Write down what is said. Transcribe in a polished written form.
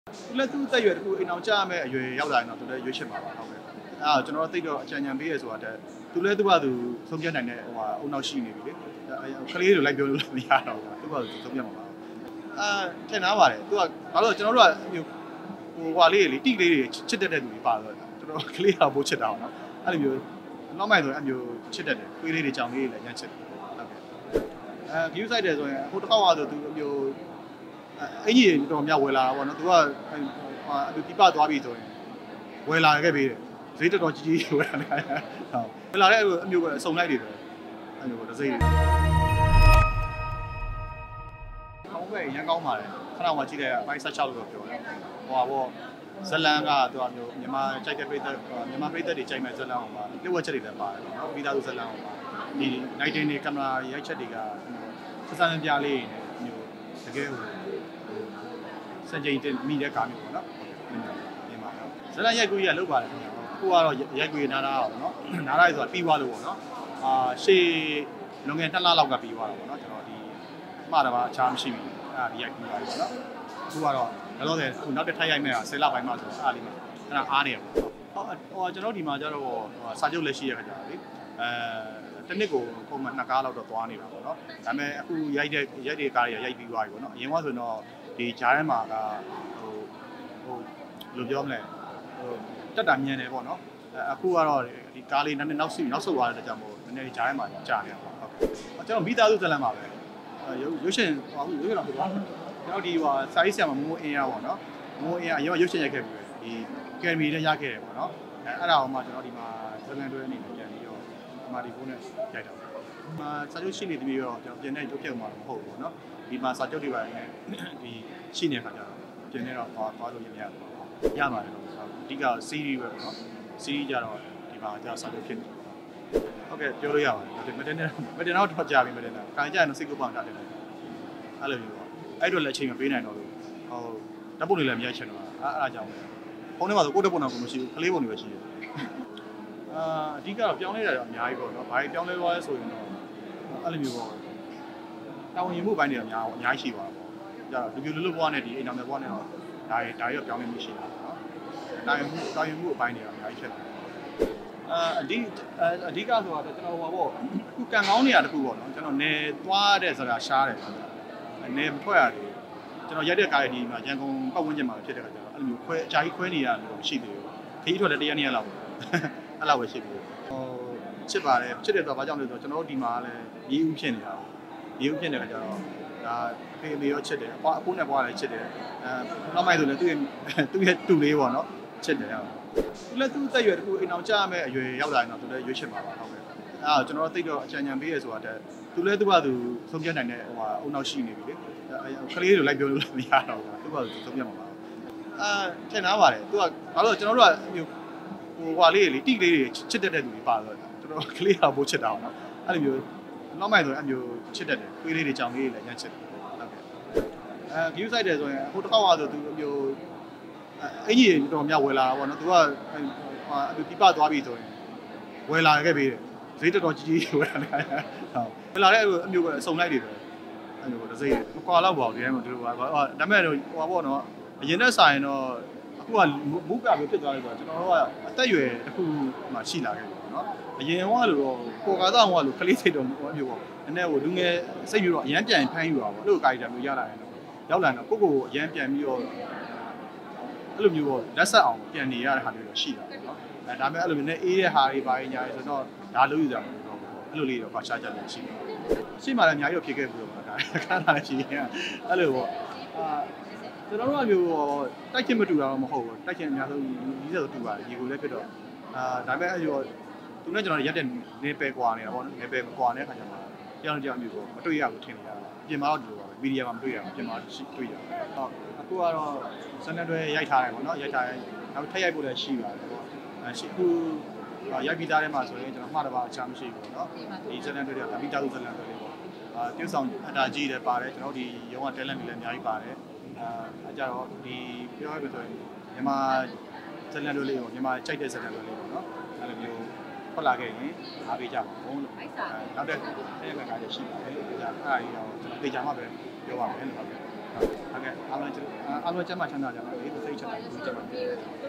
သူလည်းသူ့တက်ရွယ်တခုအိမ်အောင်ကြားမဲ့အရွယ်ရောက်လာရင်တော့သူလည်းရွေးချယ်မှာပါဟုတ်ကဲ့အဲ့ကျွန်တော်သိတော့အကြံဉာဏ်ပေးရဆိုတာတဲ့သူလည်းသူ့ဘာသူဆုံးဖြတ်နိုင်တဲ့ဟိုအုံနောက်ရှိနေပြီလေကလေးတွေလိုက်ပြောလို့မရတော့ဘူးသူ့ဘာသူဆုံးဖြတ်မှာပါထင်သားပါတယ်သူကဘာလို့ကျွန်တော်တို့ကဟိုဟာလေးတွေတိလေးတွေချစ်တတ်တဲ့သူတွေပါတော့ကျွန်တော်ကလေးကပိုးချစ်တာပေါ့နော်အဲ့လိုမျိုးနောက်မှဆိုအဲ့မျိုးချစ်တတ်တယ်ခွေးလေးတွေကြောင်လေးတွေလည်းညှက်ချစ်တယ်ဟုတ်ကဲ့view site တယ်ဆိုရင်ဟိုတစ်ခေါက်အားဆိုသူအမျိုးအင်ကြီးတော်များဝယ်လာတာပေါ့နော်သူကဒီပသွားပြီဆိုရင်ဝယ်လာခဲ့ပေးတယ်ဈေးတော်တော်ကြီးကြီးဝယ်လာတယ်ဟုတ်ဝယ်လာတဲ့အမျိုးပဲအစုံလိုက်တွေပဲအဲ့လိုတစ်စိမ့်ကောင်းပဲရန်ကောင်းပါတယ်ခဏမှကြည့်လိုက်အပိုင်း16လို့ပြောတယ်ဟိုပေါ့ဇလန်ကသူအမျိုးမြန်မာကြိုက်တဲ့ပြည်သက်မြန်မာပြည်သက်တွေကြိုက်မဲ့ဇလန်အောင်ပါလျှို့ဝှက်ချက်တွေလည်းပါတယ်နော်မိသားစုဇလန်အောင်ပါဒီ night တွေကင်မရာရိုက်ချက်တွေကစစမ်းပြလေးမျိုးတကယ်ဟိုစံချိန်တင်မိတဲ့ကားမျိုးပေါ့နော်မြင်ပါတော့ဇလန်ရိုက်ကူကြီးကလောက်ပါတယ်ခင်ဗျာအခုကတော့ရိုက်ကူကြီးနားတာပေါ့နော်နားတာဆိုတာပြီးသွားလို့ပေါ့နော်ရှေ့လွန်ခဲ့2လလောက်ကပြီးသွားတာပေါ့နော်ကျွန်တော်ဒီမှားတာပါအခြားမရှိဘူးအဲ့ဒါဒီရိုက်ကူပါပေါ့နော်အခုကတော့လောလောဆယ်အခုနောက်တစ်ထပ်ရိုက်မဲ့10လပိုင်းမှဆိုတော့အားလေးမှာအဲ့ဒါအားနေရပေါ့ဟိုကျွန်တော်ဒီမှာကျတော့စာချုပ်လက်ရှိရခါကြတာလေတစ်နှစ်ကိုပုံမှန်2ကားလောက်တော့သွားနေတာပေါ့နော်ဒါပေမဲ့အခုရိုက်တဲ့ကားတွေရိုက်ပြီးသွားပြီပေါ့နော်အရင်ကဆိုတော့ဒီဂျားထဲမှာကဟိုဘယ်လိုပြောမလဲတက်တာမြင်တယ်ပေါ့နော်အခုကတော့ဒီကားလေးနောက်ဆုတ်သွားတဲ့ကြောင့်မို့နည်းနည်းဂျားထဲမှာကြာနေတာပေါ့ဟုတ်ကျွန်တော်မိသားစုဇလန်ပါပဲရုပ်ရှင်ဟိုရုပ်ရှင်တော့ပြောကျွန်တော်ဒီစာရေးဆရာမမိုးအင်းရပေါ့နော်မိုးအင်းအရင်ရုပ်ရှင်ရိုက်ခဲ့ပြီဒီကယ်မီနဲ့ရခဲ့တယ်ပေါ့နော်အဲ့ဒါအောင်မှကျွန်တော်ဒီမှာဇလန်တွဲအနေနဲ့ပြန်ပြီးတော့ဒီမှာဒီဖုန်းနဲ့ရိုက်တာစာချုပ်ရှိနေတပြီးတော့ကျွန်တော်ပြင်နေရုပ်ဖြုတ်မှာမဟုတ်ဘူးပေါ့နော်ဒီမှာစာချုပ်တွေပါနေဒီရှိနေတဲ့ခါကျတော့ပြင်နေတော့သွားလို့ရပါတယ်တော့အဓိက series ပဲပေါ့နော် series ကြတော့ဒီမှာကျစာချုပ်ဖြစ်နေဟုတ်ကဲ့ပြောလို့ရပါတယ်မတင်တော့ထွက်ကြပြီမတင်တော့ခံကြရင်တော့စိတ်ကူးပေါအောင်တာတယ်အဲ့လိုမျိုးပေါ့အဲ့တော့လက်ချိန်မပေးနိုင်တော့လို့ဟိုဓာတ်ပုံတွေလည်းမရိုက်ချင်တော့အဲ့ဒါကြောင့်ဖုန်းထဲမှာဆိုကိုယ့်ဓာတ်ပုံတော့မရှိဘူးကလေးပုံတွေပဲရှိတယ်အဓိကတော့ပြောင်းလဲတာတော့အများကြီးပေါ့နော်ဘာပြောင်းလဲသွားလဲဆိုရင်တော့အဲ့လိုမျိုးပေါ့တာဝန်ယူမှုပိုင်းတွေအများကြီးရှိပါတော့ကြတော့လူလူလွတ်ဘွားနဲ့ဒီအိမ်တော်တဲ့ဘွားနဲ့တော့ဒါရီတော့ပြောင်းလဲမှုရှိတာနော်တာဝန်မှုအပိုင်းတွေအများကြီးဖြစ်တယ်အဓိကဆိုတော့ကျွန်တော်ဟိုပေါ့အခုကံကောင်းနေရတခုပေါ့နော်ကျွန်တော်နေသွားတဲ့ဆိုတာရှားတယ်နေမထွက်ရတယ်ကျွန်တော်ရက်တဲ့ကားရဲ့ဒီမှာရန်ကုန်ပတ်ဝန်းကျင်မှာဖြစ်တဲ့ခါကျတော့အဲ့လိုမျိုးအကြာကြီးခွဲနေရတယ်လို့မရှိသေးဘူးခရီးထွက်တဲ့1 ရက်လောက်အဲ့လောက်ပဲရှိပြီချစ်ပါတယ်ချစ်တယ်ဆိုတော့ဘာကြောင့်လဲဆိုတော့ကျွန်တော်တို့ဒီမှာလည်းရီးဥဖြစ်နေတာရီးဥဖြစ်နေတဲ့ခါကျတော့ဒါဖေးမေရောချစ်တယ်အဖိုးနဲ့ဘွားလည်းချစ်တယ်နောက်မှဆိုလည်းသူ့ရဲ့တူလေးပေါ့နော်ချစ်တယ်သူလည်းသူ့တက်ရွယ်တခုအိမ်အောင်ကြားမဲ့အရွယ်ရောက်လာရင်တော့သူလည်းရွေးချယ်မှာပါဟုတ်ကဲ့အဲ့ကျွန်တော်သိတော့အကြံဉာဏ်ပေးရဆိုတာတဲ့သူလည်းသူ့ဘာသူဆုံးဖြတ်နိုင်တဲ့ဟိုအုံနောက်ရှိနေပြီလေကလေးတွေလိုက်ပြောလို့မရတော့ဘူးသူ့ဘာသူဆုံးဖြတ်မှာပါထင်သားပါတယ်သူကဘာလို့ကျွန်တော်တို့ကဟိုဟာလေးတွေတိလေးတွေချစ်တတ်တဲ့သူတွေပါတော့ကျွန်တော်ကလေးကပိုးချစ်တာပေါ့နော်အဲ့လိုမျိုးနောက်မှဆိုအဲ့မျိုးချစ်တတ်တယ်ခွေးလေးတွေကြောင်လေးတွေလည်းညှက်ချစ်တယ်ဟုတ်ကဲ့view site တယ်ဆိုရင်ဟိုတစ်ခေါက်အားဆိုသူအမျိုးအင်ကြီးတော်များဝယ်လာတာပေါ့နော်သူကဒီပသွားပြီဆိုရင်ဝယ်လာခဲ့ပေးတယ်ဈေးတော်တော်ကြီးကြီးဝယ်လာတယ်ဟုတ်ဝယ်လာတဲ့အမျိုးပဲအစုံလိုက်တွေပဲအဲ့လိုတစ်စိမ့်မကွာတော့ပါဘူးဒီတိုင်းမှာသူတို့ပါဒါပေမဲ့ဟိုပါပေါ့နော်အရင်နဲ့ဆိုင်တော့အခုကမူးပြပဲဖြစ်သွားတယ်ဆိုတော့ကျွန်တော်တို့ကအသက်အရွယ်တစ်ခုမှရှိလာခဲ့ပြီပေါ့နော်အရင်ကလို့တော့ပေါ်ကားတော့ကလို့ကလေးစိတ်တော်မျိုးပေါ့နည်းနည်းဟိုလူငယ်စိတ်မျိုးတော့အရန်ပြန်ဖမ်းယူတာပေါ့လို့ကာရီတာမျိုးရလာတယ်တော့ရောက်လာတော့ကိုအရန်ပြန်ပြီးတော့အဲ့လိုမျိုးပေါ့လက်ဆက်အောင်ပြန်နေရတဲ့ဟာမျိုးတော့ရှိတာပေါ့နော်ဒါပေမဲ့အဲ့လိုမျိုးနဲ့အေးတဲ့ဟာတွေပါညာဆိုတော့ဒါလို့ယူတာမဟုတ်တော့အဲ့လိုလေးတော့ပါရှားကြတယ်ရှိတယ်ရှိမှလည်းအများကြီးတော့ဖြစ်ခဲ့ဘူးတော့ဒါခါလာရှိရင်အဲ့လိုပေါ့ကျွန်တော်တို့အမျိုးတိုက်ချင်းမတူတာတော့မဟုတ်ဘူးတိုက်ချင်းအများဆုံးကြီးစက်တူပါတယ်ဒီကိုလည်းဖြစ်တော့ဒါပေမဲ့အဲ့လိုသူနဲ့ကျွန်တော်ရက်တဲ့နေပယ်ကွာနေတာပေါ့နော်နေပယ်မကွာတဲ့အခါကျမှကြောင်မျိုးပေါ့မတွေ့ရဘူးထင်နေရတာပြင်မှာတော့ဒီလိုပါပဲမီဒီယာမှာမတွေ့ရဘူးပြင်မှာရှိတွေ့ရဟုတ်အခုကတော့စနေတွဲရိုက်ထားတယ်ပေါ့နော်ရိုက်ထားရင်နောက်ထပ်ရိုက်ဖို့လည်းရှိပါတယ်ပေါ့ရှိခုရိုက်ပြီးသားထဲမှာဆိုရင်ကျွန်တော်မှားတော့ပါအချမ်းမရှိဘူးပေါ့နော်ဒီစနေတွဲတွေကမိသားစုစနေတွဲတွေပေါ့tiêuဆောင်အတားကြီးတယ်ပါတယ်ကျွန်တော်ဒီရုံးက talent တွေလည်းအများကြီးပါတယ်အဲကြတော့ဒီပြောရမယ်ဆိုရင်မြန်မာစနေတွဲလေးကိုမြန်မာကြိုက်တဲ့စနေတွဲလေးပေါ့နော်အဲ့လိုမျိုးထွက်လာခဲ့ရင်အားပေးကြပါဦးလို့နောက်တဲ့အဲ့ဒီမှာကလည်းရှိပါတယ်လို့ကြာအဲ့ဒါကြီးတော့ကျွန်တော်သိကြမှာပဲပြောပါမယ်လို့ဟုတ်ကဲ့ဟုတ်ကဲ့အားလုံးကျမ်းမာချမ်းသာကြပါစေစိတ်ချမ်းသာကြပါစေ